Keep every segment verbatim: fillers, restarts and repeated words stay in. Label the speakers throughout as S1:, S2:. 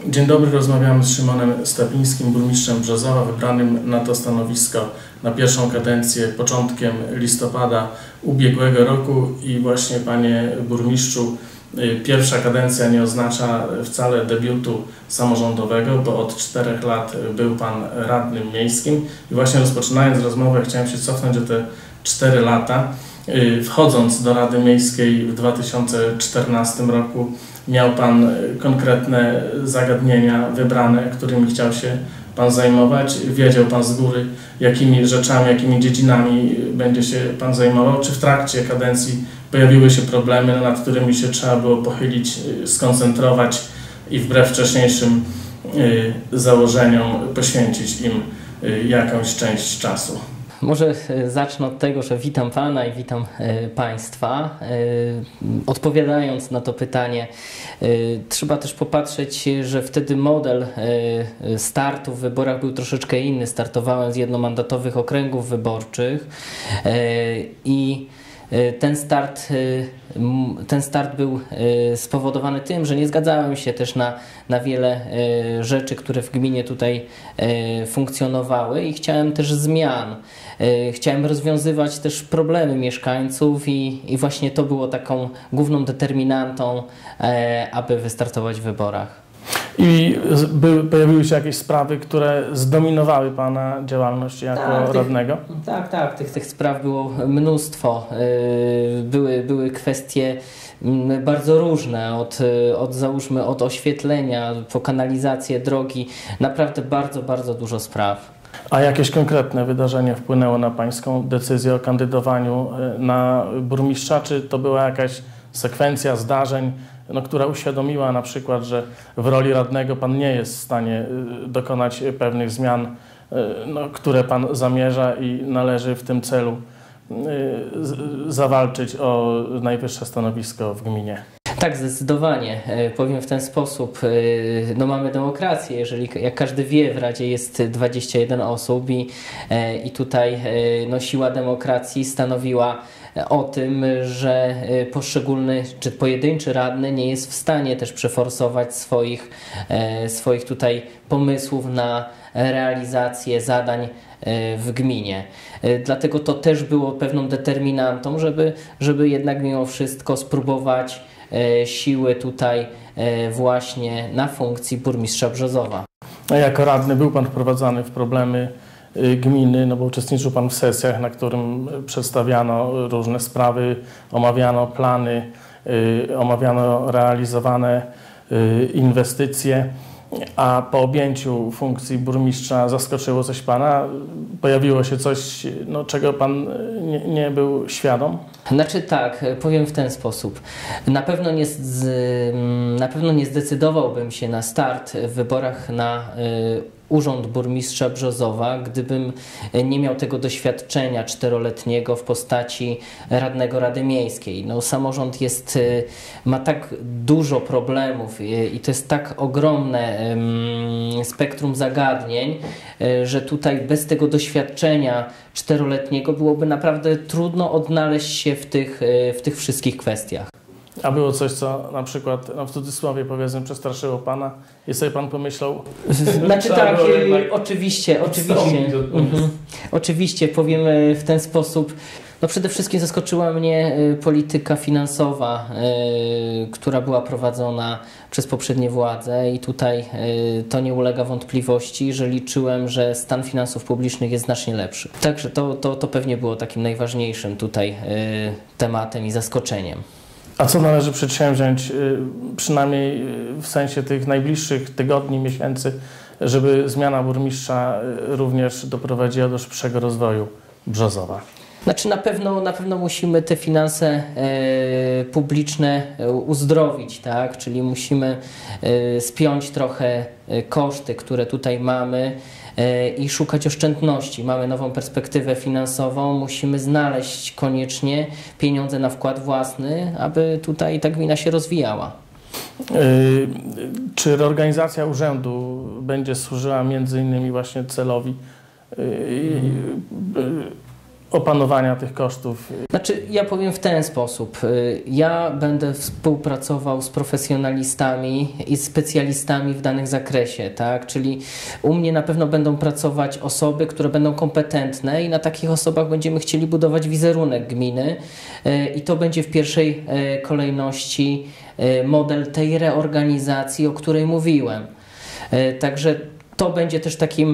S1: Dzień dobry, rozmawiamy z Szymonem Stapińskim, burmistrzem Brzozowa, wybranym na to stanowisko na pierwszą kadencję początkiem listopada ubiegłego roku. I właśnie, panie burmistrzu, pierwsza kadencja nie oznacza wcale debiutu samorządowego, bo od czterech lat był pan radnym miejskim. I właśnie rozpoczynając rozmowę, chciałem się cofnąć o te cztery lata. Wchodząc do Rady Miejskiej w dwa tysiące czternastym roku, miał pan konkretne zagadnienia wybrane, którymi chciał się pan zajmować. Wiedział pan z góry, jakimi rzeczami, jakimi dziedzinami będzie się pan zajmował. Czy w trakcie kadencji pojawiły się problemy, nad którymi się trzeba było pochylić, skoncentrować i wbrew wcześniejszym założeniom poświęcić im jakąś część czasu?
S2: Może zacznę od tego, że witam Pana i witam Państwa. Odpowiadając na to pytanie, trzeba też popatrzeć, że wtedy model startu w wyborach był troszeczkę inny. Startowałem z jednomandatowych okręgów wyborczych i ten start, ten start był spowodowany tym, że nie zgadzałem się też na, na wiele rzeczy, które w gminie tutaj funkcjonowały i chciałem też zmian. Chciałem rozwiązywać też problemy mieszkańców i, i właśnie to było taką główną determinantą, aby wystartować w wyborach.
S1: I były, pojawiły się jakieś sprawy, które zdominowały pana działalność jako tak, radnego?
S2: Tych, tak, tak. Tych, tych spraw było mnóstwo. Były, były kwestie bardzo różne, od, od załóżmy od oświetlenia po kanalizację, drogi. Naprawdę bardzo, bardzo dużo spraw.
S1: A jakieś konkretne wydarzenie wpłynęło na pańską decyzję o kandydowaniu na burmistrza? Czy to była jakaś sekwencja zdarzeń, no, która uświadomiła na przykład, że w roli radnego pan nie jest w stanie dokonać pewnych zmian, no, które pan zamierza i należy w tym celu zawalczyć o najwyższe stanowisko w gminie?
S2: Tak, zdecydowanie. Powiem w ten sposób, no mamy demokrację, jeżeli jak każdy wie, w Radzie jest dwadzieścia jeden osób i, i tutaj no, siła demokracji stanowiła o tym, że poszczególny czy pojedynczy radny nie jest w stanie też przeforsować swoich, swoich tutaj pomysłów na realizację zadań w gminie. Dlatego to też było pewną determinantą, żeby, żeby jednak mimo wszystko spróbować siły tutaj właśnie na funkcji burmistrza Brzozowa.
S1: A jako radny był pan wprowadzany w problemy gminy, no bo uczestniczył pan w sesjach, na którym przedstawiano różne sprawy, omawiano plany, omawiano realizowane inwestycje. A po objęciu funkcji burmistrza zaskoczyło coś pana? Pojawiło się coś, no, czego pan nie, nie był świadom?
S2: Znaczy tak, powiem w ten sposób. Na pewno nie, z, na pewno nie zdecydowałbym się na start w wyborach na y, urząd burmistrza Brzozowa, gdybym nie miał tego doświadczenia czteroletniego w postaci radnego Rady Miejskiej. No, samorząd jest, ma tak dużo problemów i to jest tak ogromne spektrum zagadnień, że tutaj bez tego doświadczenia czteroletniego byłoby naprawdę trudno odnaleźć się w tych, w tych wszystkich kwestiach.
S1: A było coś, co na przykład, no w cudzysłowie powiedzmy, przestraszyło pana i sobie pan pomyślał...
S2: Znaczy tak, oczywiście, oczywiście. Mhm. Oczywiście, powiemy w ten sposób. No przede wszystkim zaskoczyła mnie polityka finansowa, y, która była prowadzona przez poprzednie władze i tutaj y, to nie ulega wątpliwości, że liczyłem, że stan finansów publicznych jest znacznie lepszy. Także to, to, to pewnie było takim najważniejszym tutaj y, tematem i zaskoczeniem.
S1: A co należy przedsięwziąć, przynajmniej w sensie tych najbliższych tygodni, miesięcy, żeby zmiana burmistrza również doprowadziła do szybszego rozwoju Brzozowa?
S2: Znaczy na pewno, na pewno musimy te finanse e, publiczne uzdrowić, tak? Czyli musimy e, spiąć trochę koszty, które tutaj mamy e, i szukać oszczędności. Mamy nową perspektywę finansową, musimy znaleźć koniecznie pieniądze na wkład własny, aby tutaj ta gmina się rozwijała.
S1: Yy, czy reorganizacja urzędu będzie służyła między innymi właśnie celowi yy, yy, opanowania tych kosztów?
S2: Znaczy, ja powiem w ten sposób. Ja będę współpracował z profesjonalistami i specjalistami w danym zakresie, tak? Czyli u mnie na pewno będą pracować osoby, które będą kompetentne i na takich osobach będziemy chcieli budować wizerunek gminy i to będzie w pierwszej kolejności model tej reorganizacji, o której mówiłem. Także to będzie też takim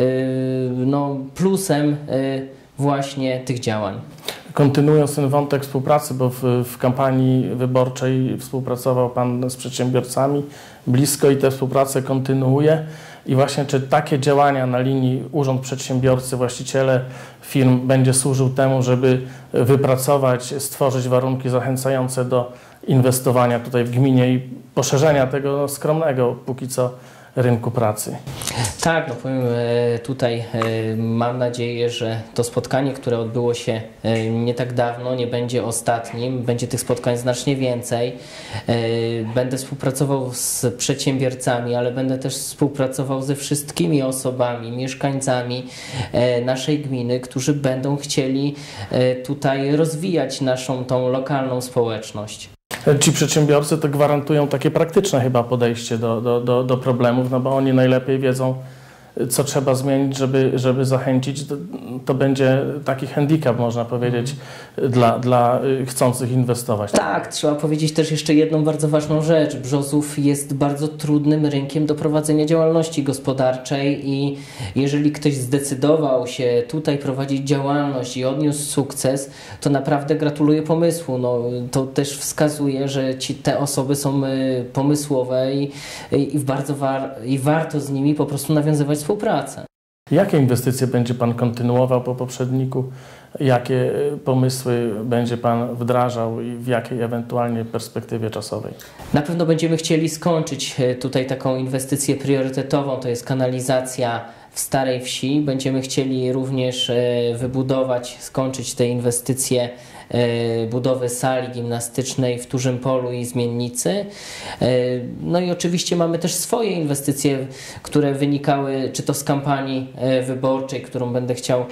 S2: no, plusem właśnie tych działań.
S1: Kontynuując ten wątek współpracy, bo w, w kampanii wyborczej współpracował Pan z przedsiębiorcami blisko i tę współpracę kontynuuje. I właśnie czy takie działania na linii Urząd Przedsiębiorcy, właściciele firm będzie służył temu, żeby wypracować, stworzyć warunki zachęcające do inwestowania tutaj w gminie i poszerzenia tego skromnego póki co rynku pracy.
S2: Tak, no powiem tutaj, mam nadzieję, że to spotkanie, które odbyło się nie tak dawno, nie będzie ostatnim, będzie tych spotkań znacznie więcej. Będę współpracował z przedsiębiorcami, ale będę też współpracował ze wszystkimi osobami, mieszkańcami naszej gminy, którzy będą chcieli tutaj rozwijać naszą tą lokalną społeczność.
S1: Ci przedsiębiorcy to gwarantują takie praktyczne chyba podejście do, do, do, do problemów, no bo oni najlepiej wiedzą, co trzeba zmienić, żeby, żeby zachęcić. To, to będzie taki handicap, można powiedzieć, mm. dla, dla chcących inwestować.
S2: Tak, trzeba powiedzieć też jeszcze jedną bardzo ważną rzecz. Brzozów jest bardzo trudnym rynkiem do prowadzenia działalności gospodarczej i jeżeli ktoś zdecydował się tutaj prowadzić działalność i odniósł sukces, to naprawdę gratuluję pomysłu. No, to też wskazuje, że ci, te osoby są pomysłowe i, i, bardzo war, i warto z nimi po prostu nawiązywać współpracę.
S1: Jakie inwestycje będzie Pan kontynuował po poprzedniku? Jakie pomysły będzie Pan wdrażał i w jakiej ewentualnie perspektywie czasowej?
S2: Na pewno będziemy chcieli skończyć tutaj taką inwestycję priorytetową, to jest kanalizacja w Starej Wsi. Będziemy chcieli również wybudować, skończyć te inwestycje budowy sali gimnastycznej w Dużym Polu i Zmiennicy. No i oczywiście mamy też swoje inwestycje, które wynikały czy to z kampanii wyborczej, którą będę chciał,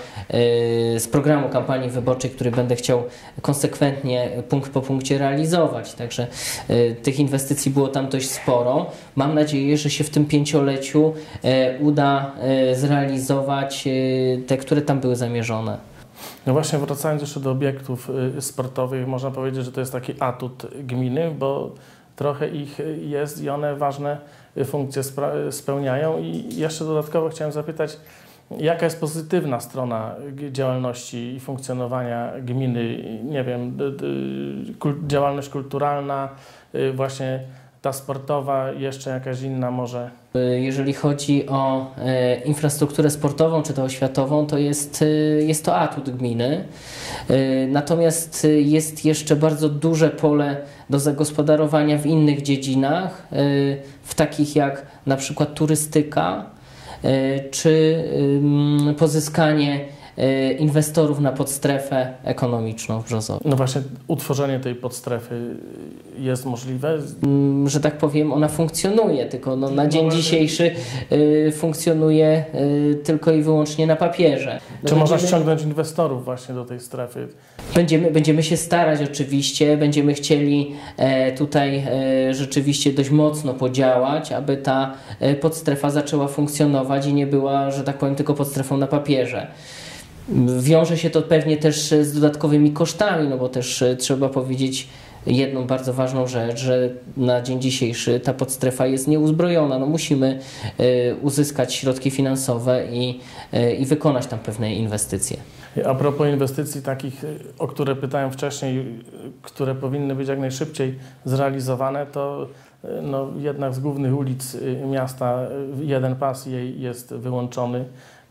S2: z programu kampanii wyborczej, który będę chciał konsekwentnie punkt po punkcie realizować. Także tych inwestycji było tam dość sporo. Mam nadzieję, że się w tym pięcioleciu uda zrealizować te, które tam były zamierzone.
S1: No właśnie, wracając jeszcze do obiektów sportowych, można powiedzieć, że to jest taki atut gminy, bo trochę ich jest i one ważne funkcje spełniają. I jeszcze dodatkowo chciałem zapytać, jaka jest pozytywna strona działalności i funkcjonowania gminy, nie wiem, działalność kulturalna, właśnie ta sportowa, jeszcze jakaś inna może?
S2: Jeżeli chodzi o e, infrastrukturę sportową czy to oświatową, to jest, e, jest to atut gminy. E, natomiast jest jeszcze bardzo duże pole do zagospodarowania w innych dziedzinach, e, w takich jak na przykład turystyka, e, czy e, pozyskanie inwestorów na podstrefę ekonomiczną w Brzozowie.
S1: No właśnie, utworzenie tej podstrefy jest możliwe?
S2: Że tak powiem, ona funkcjonuje, tylko no, na dzień dzisiejszy y, funkcjonuje y, tylko i wyłącznie na papierze. No
S1: Czy można ściągnąć inwestorów właśnie do tej strefy?
S2: Będziemy, będziemy się starać oczywiście, będziemy chcieli e, tutaj e, rzeczywiście dość mocno podziałać, aby ta e, podstrefa zaczęła funkcjonować i nie była, że tak powiem, tylko podstrefą na papierze. Wiąże się to pewnie też z dodatkowymi kosztami, no bo też trzeba powiedzieć jedną bardzo ważną rzecz, że na dzień dzisiejszy ta podstrefa jest nieuzbrojona. No musimy y, uzyskać środki finansowe i, y, i wykonać tam pewne inwestycje.
S1: A propos inwestycji takich, o które pytałem wcześniej, które powinny być jak najszybciej zrealizowane, to no, jednak z głównych ulic miasta jeden pas jej jest wyłączony.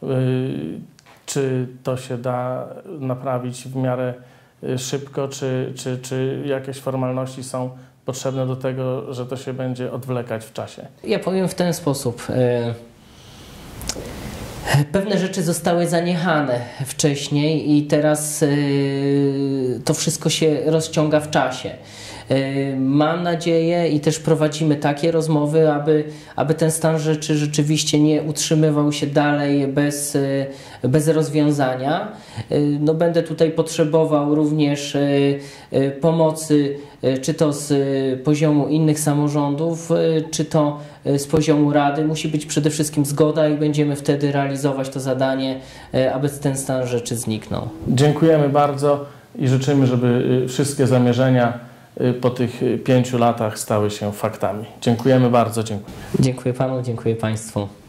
S1: Czy to się da naprawić w miarę szybko, czy, czy, czy jakieś formalności są potrzebne do tego, że to się będzie odwlekać w czasie?
S2: Ja powiem w ten sposób. Pewne rzeczy zostały zaniechane wcześniej i teraz yy, to wszystko się rozciąga w czasie. Yy, mam nadzieję i też prowadzimy takie rozmowy, aby, aby ten stan rzeczy rzeczywiście nie utrzymywał się dalej bez, yy, bez rozwiązania. Yy, no, będę tutaj potrzebował również yy, yy, pomocy, yy, czy to z yy, poziomu innych samorządów, yy, czy to z poziomu Rady. Musi być przede wszystkim zgoda i będziemy wtedy realizować to zadanie, aby ten stan rzeczy zniknął.
S1: Dziękujemy bardzo i życzymy, żeby wszystkie zamierzenia po tych pięciu latach stały się faktami. Dziękujemy bardzo. Dziękuję.
S2: Dziękuję Panu, dziękuję Państwu.